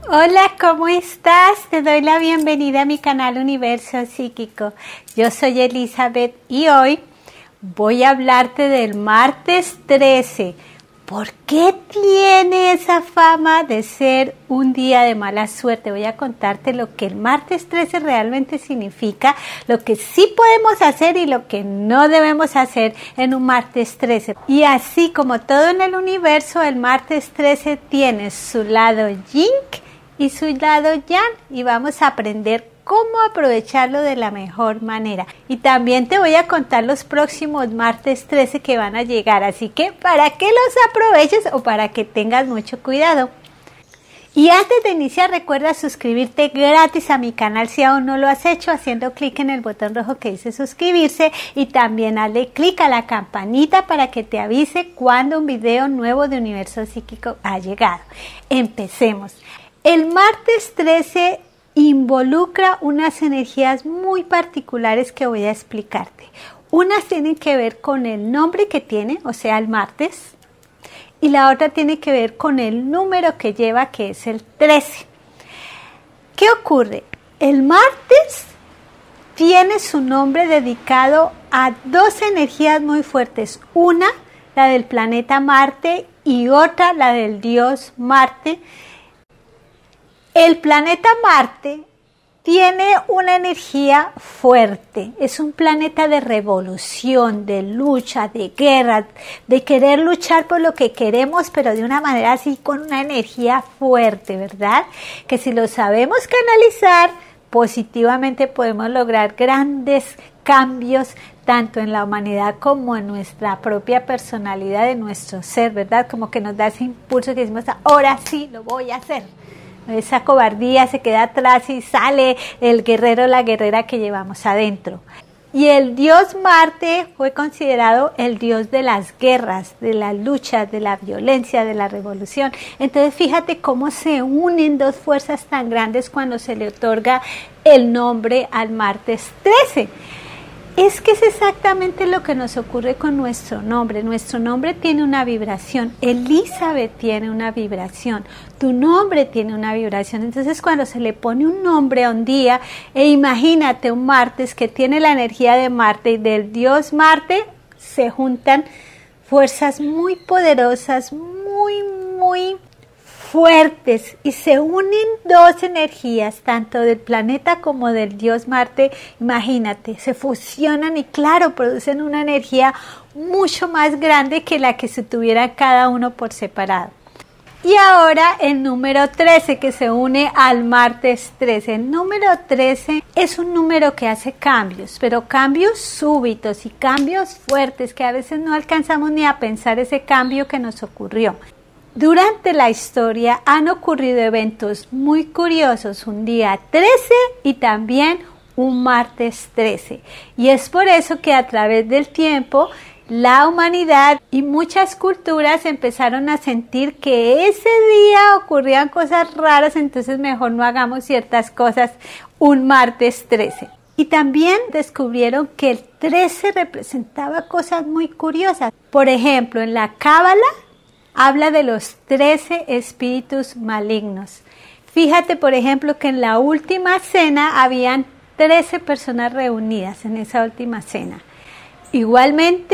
Hola, ¿cómo estás? Te doy la bienvenida a mi canal Universo Psíquico. Yo soy Elizabeth y hoy voy a hablarte del martes 13. ¿Por qué tiene esa fama de ser un día de mala suerte? Voy a contarte lo que el martes 13 realmente significa, lo que sí podemos hacer y lo que no debemos hacer en un martes 13. Y así como todo en el universo, el martes 13 tiene su lado yin y su lado yang, y vamos a aprender cómo aprovecharlo de la mejor manera. Y también te voy a contar los próximos martes 13 que van a llegar, así que para que los aproveches o para que tengas mucho cuidado. Y antes de iniciar, recuerda suscribirte gratis a mi canal si aún no lo has hecho, haciendo clic en el botón rojo que dice suscribirse, y también hazle clic a la campanita para que te avise cuando un video nuevo de Universo Psíquico ha llegado. Empecemos. El martes 13 involucra unas energías muy particulares que voy a explicarte. Unas tienen que ver con el nombre que tiene, o sea, el martes, y la otra tiene que ver con el número que lleva, que es el 13. ¿Qué ocurre? El martes tiene su nombre dedicado a dos energías muy fuertes. Una, la del planeta Marte, y otra, la del dios Marte. El planeta Marte tiene una energía fuerte, es un planeta de revolución, de lucha, de guerra, de querer luchar por lo que queremos, pero de una manera así, con una energía fuerte, ¿verdad? Que si lo sabemos canalizar positivamente podemos lograr grandes cambios tanto en la humanidad como en nuestra propia personalidad de nuestro ser, ¿verdad? Como que nos da ese impulso que decimos, ahora sí lo voy a hacer. Esa cobardía se queda atrás y sale el guerrero o la guerrera que llevamos adentro. Y el dios Marte fue considerado el dios de las guerras, de las luchas, de la violencia, de la revolución. Entonces fíjate cómo se unen dos fuerzas tan grandes cuando se le otorga el nombre al martes 13. Es que es exactamente lo que nos ocurre con nuestro nombre. Nuestro nombre tiene una vibración. Elizabeth tiene una vibración. Tu nombre tiene una vibración. Entonces, cuando se le pone un nombre a un día, imagínate un martes que tiene la energía de Marte y del dios Marte, se juntan fuerzas muy poderosas, muy fuertes, y se unen dos energías, tanto del planeta como del dios Marte. Imagínate, se fusionan y claro, producen una energía mucho más grande que la que se tuviera cada uno por separado. Y ahora el número 13, que se une al martes 13. El número 13 es un número que hace cambios, pero cambios súbitos y cambios fuertes que a veces no alcanzamos ni a pensar ese cambio que nos ocurrió. Durante la historia han ocurrido eventos muy curiosos, un día 13 y también un martes 13. Y es por eso que a través del tiempo la humanidad y muchas culturas empezaron a sentir que ese día ocurrían cosas raras, entonces mejor no hagamos ciertas cosas un martes 13. Y también descubrieron que el 13 representaba cosas muy curiosas. Por ejemplo, en la Cábala habla de los 13 espíritus malignos. Fíjate, por ejemplo, que en la última cena habían 13 personas reunidas en esa última cena. Igualmente,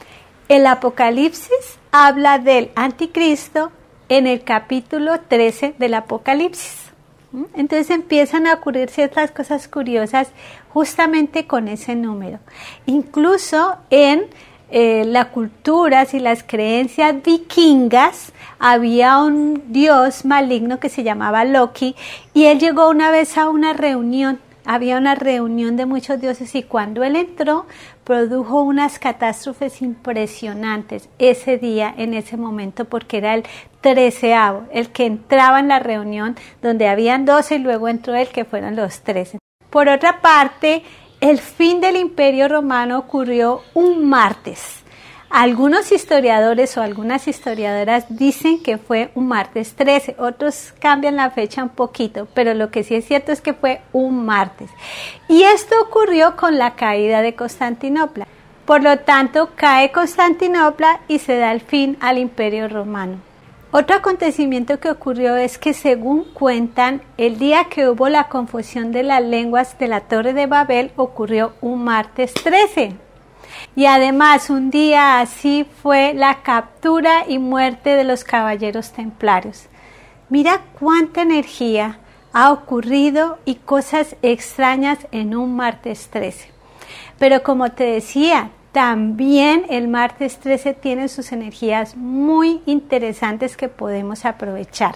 el Apocalipsis habla del anticristo en el capítulo 13 del Apocalipsis. Entonces empiezan a ocurrir ciertas cosas curiosas justamente con ese número. Incluso en las culturas y las creencias vikingas había un dios maligno que se llamaba Loki, y él llegó una vez a una reunión. Había una reunión de muchos dioses y cuando él entró produjo unas catástrofes impresionantes ese día, en ese momento, porque era el 13avo, el que entraba en la reunión donde habían 12 y luego entró el que fueron los 13. Por otra parte, el fin del Imperio Romano ocurrió un martes. Algunos historiadores o algunas historiadoras dicen que fue un martes 13, otros cambian la fecha un poquito, pero lo que sí es cierto es que fue un martes. Y esto ocurrió con la caída de Constantinopla. Por lo tanto, cae Constantinopla y se da el fin al Imperio Romano. Otro acontecimiento que ocurrió es que, según cuentan, el día que hubo la confusión de las lenguas de la Torre de Babel ocurrió un martes 13. Y además un día así fue la captura y muerte de los caballeros templarios. Mira cuánta energía ha ocurrido y cosas extrañas en un martes 13. Pero como te decía, también el martes 13 tiene sus energías muy interesantes que podemos aprovechar.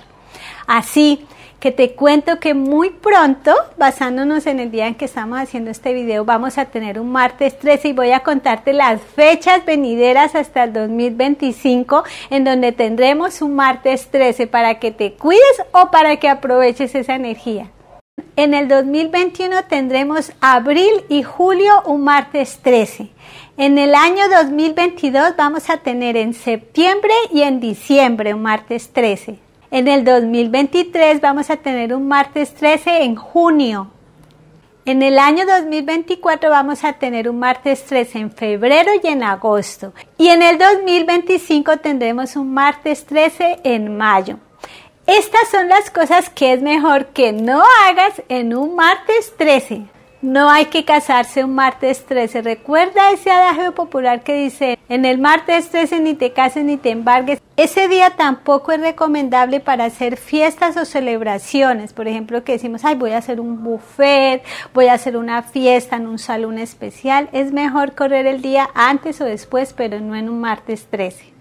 Así que te cuento que muy pronto, basándonos en el día en que estamos haciendo este video, vamos a tener un martes 13 y voy a contarte las fechas venideras hasta el 2025 en donde tendremos un martes 13 para que te cuides o para que aproveches esa energía. En el 2021 tendremos abril y julio un martes 13. En el año 2022 vamos a tener en septiembre y en diciembre un martes 13. En el 2023 vamos a tener un martes 13 en junio. En el año 2024 vamos a tener un martes 13 en febrero y en agosto. Y en el 2025 tendremos un martes 13 en mayo. Estas son las cosas que es mejor que no hagas en un martes 13. No hay que casarse un martes 13. Recuerda ese adagio popular que dice, en el martes 13 ni te cases ni te embargues. Ese día tampoco es recomendable para hacer fiestas o celebraciones. Por ejemplo, que decimos, ay, voy a hacer un buffet, voy a hacer una fiesta en un salón especial. Es mejor correr el día antes o después, pero no en un martes 13.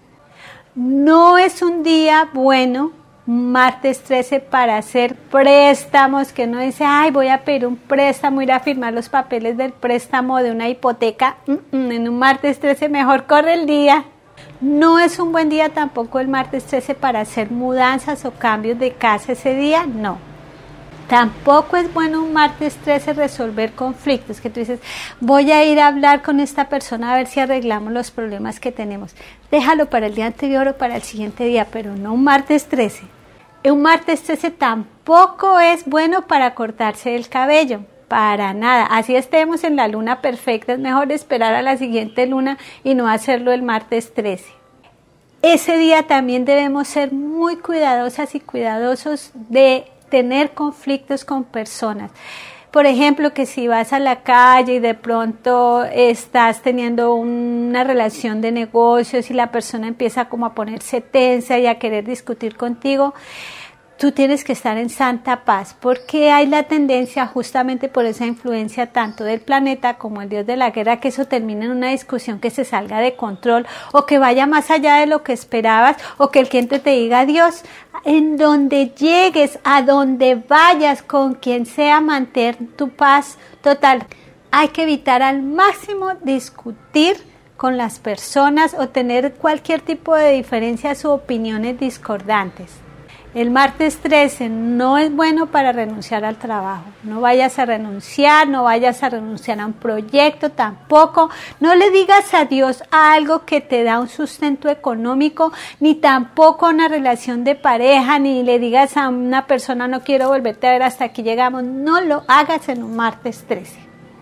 No es un día bueno martes 13 para hacer préstamos, que uno dice, ay, voy a pedir un préstamo, ir a firmar los papeles del préstamo de una hipoteca. En un martes 13 mejor corre el día. No es un buen día tampoco el martes 13 para hacer mudanzas o cambios de casa ese día, no. Tampoco es bueno un martes 13 resolver conflictos, que tú dices, voy a ir a hablar con esta persona a ver si arreglamos los problemas que tenemos. Déjalo para el día anterior o para el siguiente día, pero no un martes 13. Un martes 13 tampoco es bueno para cortarse el cabello, para nada. Así estemos en la luna perfecta, es mejor esperar a la siguiente luna y no hacerlo el martes 13. Ese día también debemos ser muy cuidadosas y cuidadosos de tener conflictos con personas. Por ejemplo, que si vas a la calle y de pronto estás teniendo una relación de negocios y la persona empieza como a ponerse tensa y a querer discutir contigo, tú tienes que estar en santa paz, porque hay la tendencia, justamente por esa influencia tanto del planeta como el dios de la guerra, que eso termine en una discusión que se salga de control o que vaya más allá de lo que esperabas, o que el cliente te diga adiós. En donde llegues, a donde vayas, con quien sea, mantén tu paz total. Hay que evitar al máximo discutir con las personas o tener cualquier tipo de diferencias u opiniones discordantes. El martes 13 no es bueno para renunciar al trabajo. No vayas a renunciar, no vayas a renunciar a un proyecto tampoco. No le digas adiós a algo que te da un sustento económico, ni tampoco a una relación de pareja, ni le digas a una persona, no quiero volverte a ver, hasta aquí llegamos. No lo hagas en un martes 13.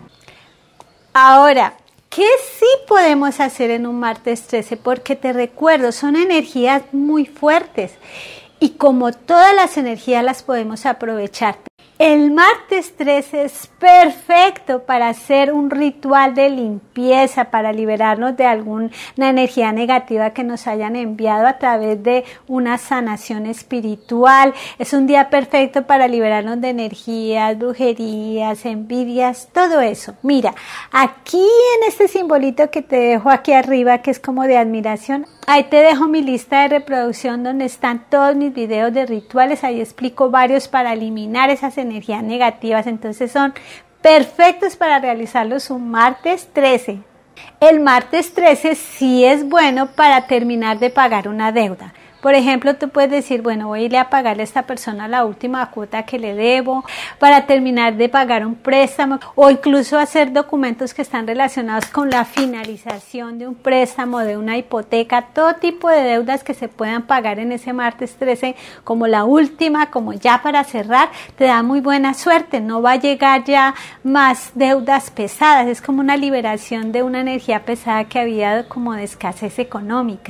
Ahora, ¿qué sí podemos hacer en un martes 13? Porque te recuerdo, son energías muy fuertes. Y como todas las energías las podemos aprovechar. El martes 13 es perfecto para hacer un ritual de limpieza, para liberarnos de alguna energía negativa que nos hayan enviado a través de una sanación espiritual. Es un día perfecto para liberarnos de energías, brujerías, envidias, todo eso. Mira, aquí en este simbolito que te dejo aquí arriba, que es como de admiración, ahí te dejo mi lista de reproducción donde están todos mis videos de rituales. Ahí explico varios para eliminar esas energías negativas, entonces son perfectos para realizarlos un martes 13. El martes 13 sí es bueno para terminar de pagar una deuda. Por ejemplo, tú puedes decir, bueno, voy a irle a pagarle a esta persona la última cuota que le debo, para terminar de pagar un préstamo, o incluso hacer documentos que están relacionados con la finalización de un préstamo, de una hipoteca, todo tipo de deudas que se puedan pagar en ese martes 13, como la última, como ya para cerrar, te da muy buena suerte. No va a llegar ya más deudas pesadas, es como una liberación de una energía pesada que había como de escasez económica.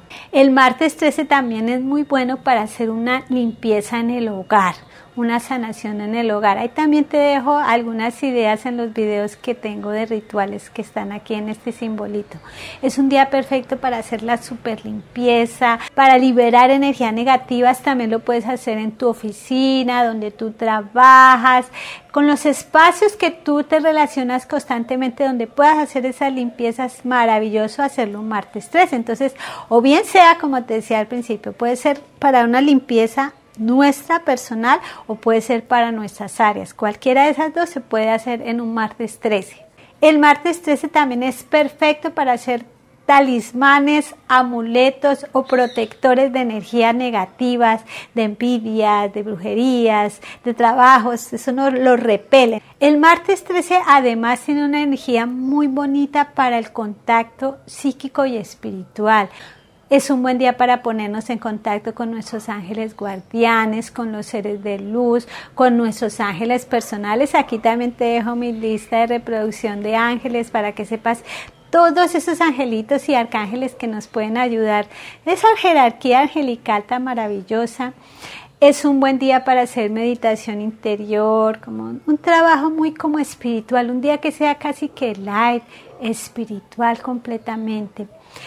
El martes 13 también es muy bueno para hacer una limpieza en el hogar, una sanación en el hogar. Ahí también te dejo algunas ideas en los videos que tengo de rituales que están aquí en este simbolito. Es un día perfecto para hacer la super limpieza, para liberar energías negativas. También lo puedes hacer en tu oficina, donde tú trabajas, con los espacios que tú te relacionas constantemente, donde puedas hacer esas limpiezas. Maravilloso hacerlo un martes 13. Entonces, o bien sea, como te decía al principio, puede ser para una limpieza nuestra personal o puede ser para nuestras áreas. Cualquiera de esas dos se puede hacer en un martes 13. El martes 13 también es perfecto para hacer talismanes, amuletos o protectores de energías negativas, de envidia, de brujerías, de trabajos. Eso no lo repele. El martes 13 además tiene una energía muy bonita para el contacto psíquico y espiritual. Es un buen día para ponernos en contacto con nuestros ángeles guardianes, con los seres de luz, con nuestros ángeles personales. Aquí también te dejo mi lista de reproducción de ángeles para que sepas todos esos angelitos y arcángeles que nos pueden ayudar. Esa jerarquía angelical tan maravillosa. Es un buen día para hacer meditación interior, como un trabajo muy como espiritual, un día que sea casi que light, espiritual completamente.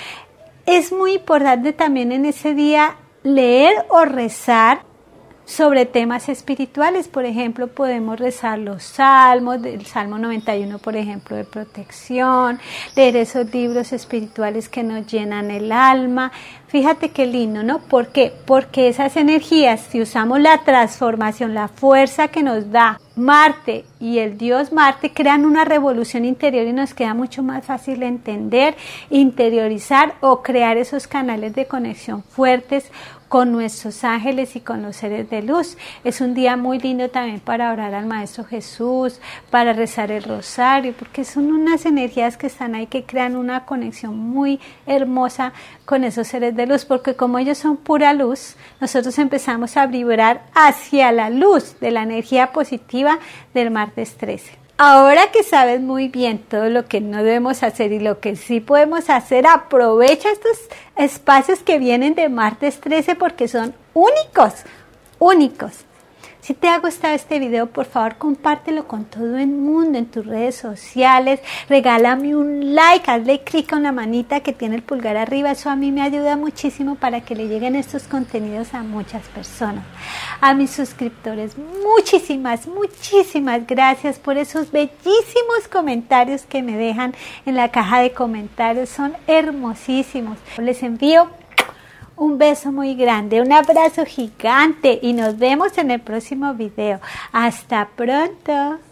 Es muy importante también en ese día leer o rezar sobre temas espirituales. Por ejemplo, podemos rezar los salmos, del Salmo 91, por ejemplo, de protección, leer esos libros espirituales que nos llenan el alma. Fíjate qué lindo, ¿no? ¿Por qué? Porque esas energías, si usamos la transformación, la fuerza que nos da Marte y el dios Marte, crean una revolución interior y nos queda mucho más fácil entender, interiorizar o crear esos canales de conexión fuertes con nuestros ángeles y con los seres de luz. Es un día muy lindo también para orar al Maestro Jesús, para rezar el rosario, porque son unas energías que están ahí que crean una conexión muy hermosa con esos seres de luz, porque como ellos son pura luz, nosotros empezamos a vibrar hacia la luz de la energía positiva del martes 13. Ahora que sabes muy bien todo lo que no debemos hacer y lo que sí podemos hacer, aprovecha estos espacios que vienen de martes 13 porque son únicos, únicos. Si te ha gustado este video, por favor, compártelo con todo el mundo en tus redes sociales. Regálame un like, hazle clic con la manita que tiene el pulgar arriba. Eso a mí me ayuda muchísimo para que le lleguen estos contenidos a muchas personas. A mis suscriptores, muchísimas gracias por esos bellísimos comentarios que me dejan en la caja de comentarios. Son hermosísimos. Les envío un beso muy grande, un abrazo gigante y nos vemos en el próximo video. Hasta pronto.